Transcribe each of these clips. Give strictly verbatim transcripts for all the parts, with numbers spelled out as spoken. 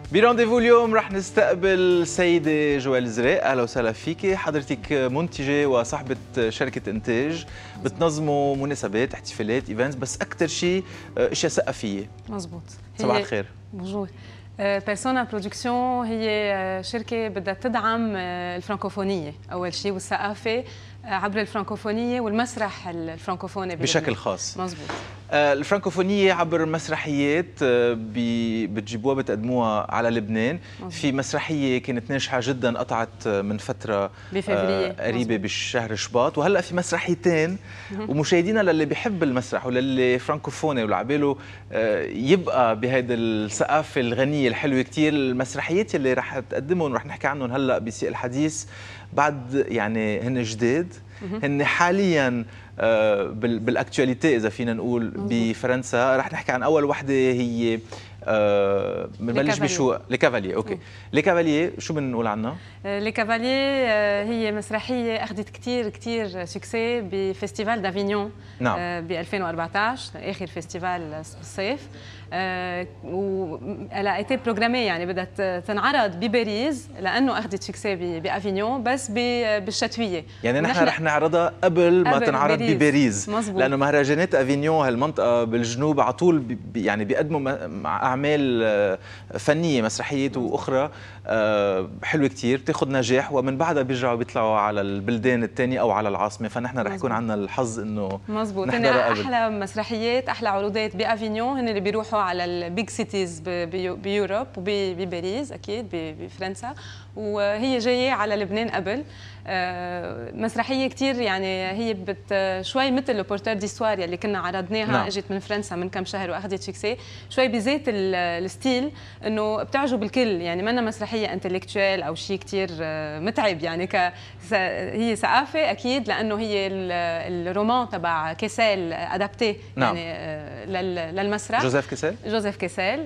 برانديفو اليوم رح نستقبل السيدة جوال زريق. اهلا وسهلا فيكي. حضرتك منتجة وصاحبة شركة انتاج، بتنظموا مناسبات، احتفالات، ايفنتس، بس اكثر شيء اشياء ثقافية. مزبوط. صباح الخير. بونجور. بيرسونا برودكسيون هي شركة بدها تدعم الفرنكوفونية أول شيء والثقافة عبر الفرنكوفونية والمسرح الفرنكوفوني بشكل خاص. مزبوط. الفرنكوفونية عبر مسرحيات بتجيبوها بتقدموها على لبنان. مزبوط. في مسرحية كانت ناجحة جدا قطعت من فترة قريبة بالشهر شباط، وهلا في مسرحيتين ومشاهدينا للي بيحب المسرح وللي فرانكوفوني والعباله يبقى بهيدي الثقافة الغنية الحلوة كثير. المسرحيات اللي رح تقدمهم ورح نحكي عنهم هلا بسياق الحديث بعد يعني هن جداد، هن حاليا بالاكtualité اذا فينا نقول بفرنسا. رح نحكي عن اول وحده هي بنبلش بشو لي كافاليي. اوكي، لي كافاليي شو بنقول عنها؟ لي كافاليي هي مسرحيه اخذت كثير كثير سكسي بفستيفال دافينيون. نعم. ب ألفين وأربعطعش اخر فستيفال الصيف. وelle a été programmée يعني بدها تنعرض بباريس لانه اخذت سكسي بافينيون بس بالشتويه. يعني نحن رح نعرضها قبل ما تنعرض بباريس، لانه مهرجانات افينيون هالمنطقه بالجنوب على طول بي يعني بيقدموا اعمال فنيه، مسرحيات واخرى حلوه كثير بتاخذ نجاح، ومن بعدها بيرجعوا بيطلعوا على البلدان الثانيه او على العاصمه. فنحن رح يكون عندنا الحظ انه مزبوط نحضرها قبل. احلى مسرحيات احلى عروضات بافينيون هن اللي بيروحوا على البيج سيتيز بيوروب وبباريس اكيد بفرنسا، وهي جايه على لبنان قبل. مسرحيه كثير يعني هي بت شوي مثل البورتور ديستوار اللي كنا عرضناها. نعم. اجت من فرنسا من كم شهر واخذت سكسي شوي بذات الستيل انه بتعجب الكل، يعني منا مسرحيه انتلكتوال او شيء كثير متعب يعني ك هي ثقافه اكيد لانه هي الرومان تبع كيسيل ادابتي. نعم. يعني للمسرح. جوزيف كيسيل جوزيف كيسيل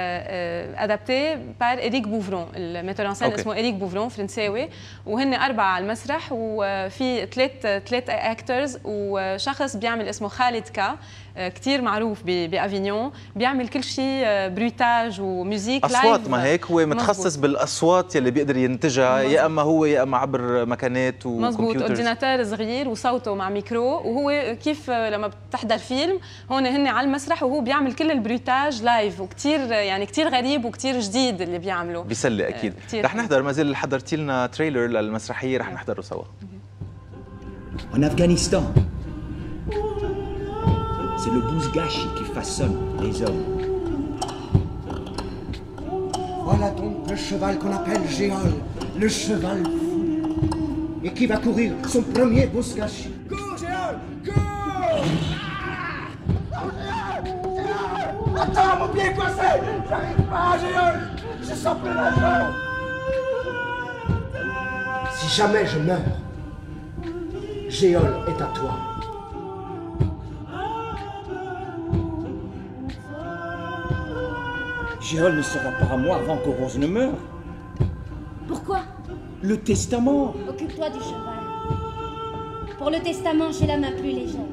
ادابتي بار إريك بوفرون. الميتور ان سين اسمه إريك بوفرون فرنساوي، وهن اربعه على المسرح وفي ثلاث ثلاث اكترز وشخص بيعمل اسمه خالد كا كثير معروف بافينيون، بيعمل كل شيء بروتاج وموسيقى لايف. اصوات، ما هيك هو متخصص. مزبوط. بالاصوات يلي بيقدر ينتجها. مزبوط. يا اما هو يا اما عبر مكانات وكمبيوترز. مزبوط، اورديناتور صغير وصوته مع ميكرو، وهو كيف لما بتحضر فيلم هون هن على المسرح وهو بيعمل كل البروتاج لايف، وكثير يعني كثير غريب وكثير جديد اللي بيعمله. بيسلي اكيد. رح نحضر ما زال حضرتي لنا تريلر للمسرحيه، رح نحضره سوا. En Afghanistan, c'est le bouzgachi qui façonne les hommes. Voilà donc le cheval qu'on appelle Joelle, le cheval fou, et qui va courir son premier bouzgachi. Cours, Joelle, cours! Attends, mon pied est coincé! J'arrive pas, Joelle! Je sens plus la jambe! Si jamais je meurs, Joelle est à toi. Joelle ne sera pas à moi avant que Rose ne meure. Pourquoi? Le testament. Occupe-toi du cheval. Pour le testament, j'ai la main plus légère.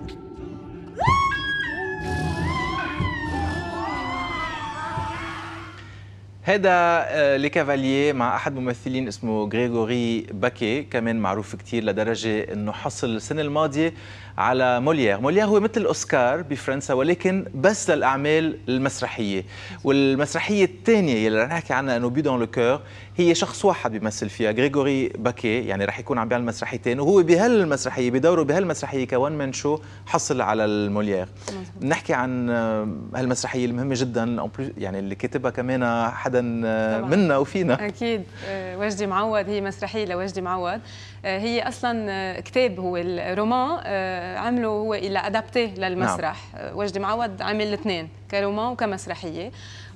هذا لي كافاليي مع احد ممثلين اسمه غريغوري باكي، كمان معروف كثير لدرجه انه حصل السنه الماضيه على موليير. موليير هو مثل اوسكار بفرنسا ولكن بس للاعمال المسرحيه. والمسرحيه الثانيه اللي رح نحكي عنها انه بي دون لو كور هي شخص واحد بيمثل فيها، غريغوري باكي، يعني رح يكون عم بيعمل مسرحيتين، وهو بهالمسرحيه بدوره بهالمسرحيه كون مان شو حصل على الموليير. بنحكي عن هالمسرحيه المهمه جدا يعني اللي كاتبها كمان حدا منا وفينا. اكيد وجدي معوض. هي مسرحيه لوجدي معوض. هي اصلا كتاب، هو الرومان عمله هو الى ادابتي للمسرح. نعم. وجدي معوض عمل الاثنين كرومان وكمسرحيه،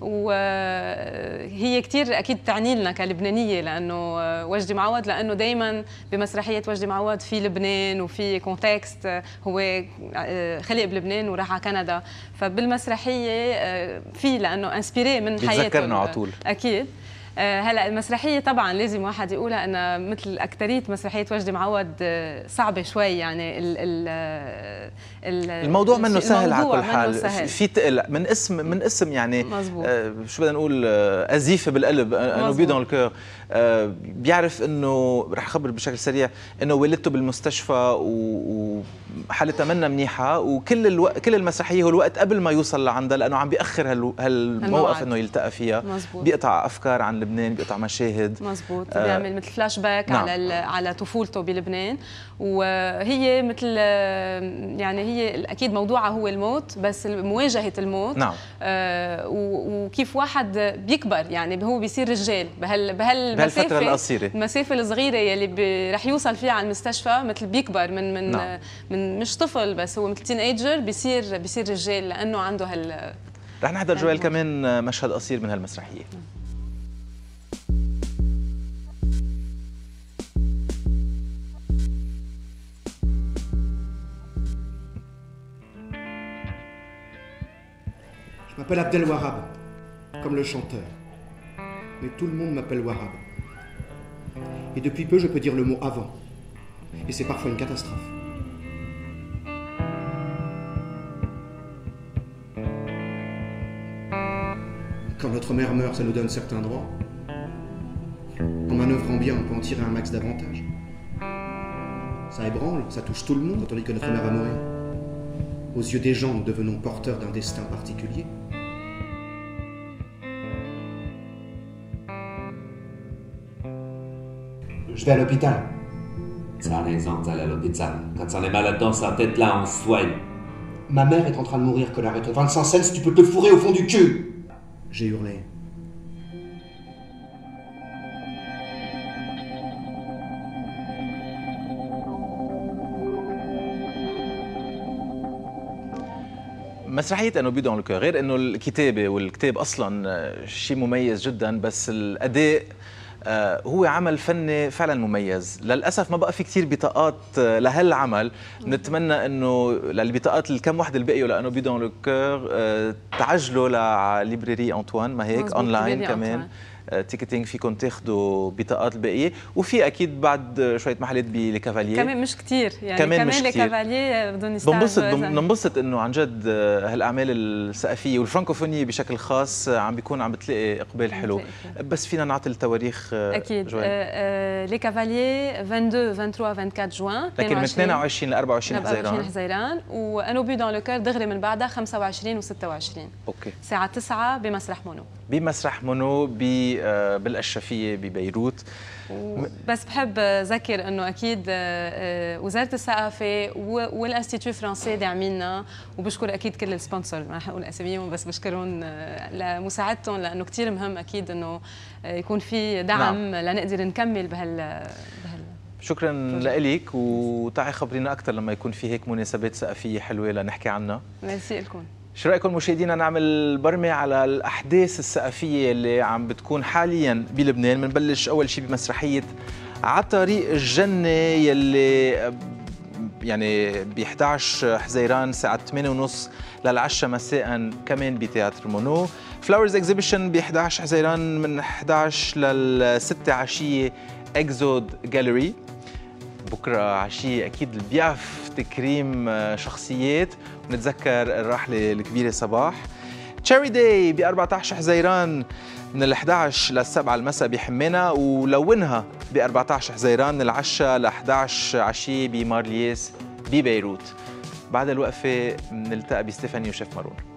وهي كثير اكيد تعني لنا كلبنانيه لانه وجدي معوض لانه دائما بمسرحيه وجدي معوض في لبنان وفي كونتكست، هو خلق بلبنان وراح على كندا، فبالمسرحيه في لانه انسبيري من حياته بتذكرنا على طول. اكيد. هلا المسرحيه طبعا لازم واحد يقولها انها مثل اكثريه مسرحيه وجدي معوض صعبه شوي، يعني ال ال ال الموضوع منه سهل على كل حال، سهل. في تقل من اسم من اسم يعني آه شو بدنا نقول آه ازيفه بالقلب، انه بي دون الكور. آه بيعرف انه رح اخبر بشكل سريع انه والدته بالمستشفى وحالتها منا منيحه، وكل الوقت كل المسرحيه هو الوقت قبل ما يوصل لعندها، لانه عم بياخر هالموقف انه يلتقى فيها. مزبوط. بيقطع افكار عن لبنان، بيقطع مشاهد. مزبوط. آه بيعمل مثل فلاش باك نعم. على على طفولته بلبنان، وهي مثل يعني هي اكيد موضوعها هو الموت، بس مواجهه الموت. نعم. آه وكيف واحد بيكبر، يعني هو بيصير رجال بهال بهالمسافه القصيره، المسافه الصغيره يلي رح يوصل فيها على المستشفى، مثل بيكبر من من نعم. من مش طفل بس، هو مثل تين ايجر، بيصير بيصير رجال لانه عنده هال. رح نحضر جويل كمان مشهد قصير من هالمسرحيه. Je m'appelle Abdel Warab, comme le chanteur. Mais tout le monde m'appelle Warab. Et depuis peu, je peux dire le mot avant. Et c'est parfois une catastrophe. Quand notre mère meurt, ça nous donne certains droits. En manœuvrant bien, on peut en tirer un max d'avantages. Ça ébranle, ça touche tout le monde quand on dit que notre mère va mourir. Aux yeux des gens, nous devenons porteurs d'un destin particulier. Je vais à l'hôpital. Ça a raison d'aller à l'hôpital. Quand on est malade dans sa tête, là, on se soigne. Ma mère est en train de mourir, connard, et ton vingt-cinq cents, tu peux te fourrer au fond du cul. J'ai hurlé. مسرحية انه بي دون الكور، غير انه الكتابة والكتاب اصلا شيء مميز جدا، بس الاداء هو عمل فني فعلا مميز. للاسف ما بقى في كثير بطاقات لهالعمل، نتمنى انه للبطاقات الكم وحده اللي بقيوا لانه بي دون الكور تعجلوا لليبراري انطوان، ما هيك اونلاين كمان تيكتينج فيكم تاخذوا بطاقات البقيه، وفي اكيد بعد شويه محلات بليكافالييه كمان مش كثير، يعني كمان, كمان ليكافالييه بدهم يستعملوا. بنبسط بنبسط انه عن جد هالاعمال الثقافيه والفرانكوفونيه بشكل خاص عم بيكون عم بتلاقي اقبال حلو. بس فينا نعطي التواريخ اكيد. ليكافالييه اثنين وعشرين ثلاثة وعشرين أربعة وعشرين جوان، لكن من اثنين وعشرين ل أربعة وعشرين حزيران حزيران، وانو بي دون لو كور دغري من بعدها خمسة وعشرين و ستة وعشرين. اوكي. الساعه تسعة بمسرح مونو. بمسرح مونو بالاشرفيه ببيروت. بس بحب ذكر انه اكيد وزاره الثقافه والانستيتو فرنسي داعميننا، وبشكر اكيد كل السبونسر، ما رح اقول اساميهم بس بشكرهم لمساعدتهم، لانه كثير مهم اكيد انه يكون في دعم نعم. لنقدر نكمل بهال بهال شكرا لك، وتعي خبرينا اكثر لما يكون في هيك مناسبات ثقافيه حلوه لنحكي عنها. ميرسي لكم. شو رايكم مشاهدينا نعمل برمه على الاحداث الثقافيه اللي عم بتكون حاليا بلبنان؟ بنبلش اول شيء بمسرحيه على طريق الجنه يلي يعني ب إحدى عشر حزيران الساعه ثمانية وثلاثين للعشرة مساء، كمان بتياتر مونو. فلاورز اكزيبيشن ب إحدى عشر حزيران من إحدى عشر للستة عشيه اكزود جاليري. بكره عشيه اكيد اللي بيعرف تكريم شخصيات، ونتذكر الراحله الكبيره صباح. تشيري داي ب أربعة عشر حزيران من ال إحدى عشر للسبعة المساء بحمينا، ولونها ب أربعة عشر حزيران من العشرة ل إحدى عشر عشيه بمارلييس ببيروت. بعد الوقفه بنلتقى بستيفاني وشيف مارون.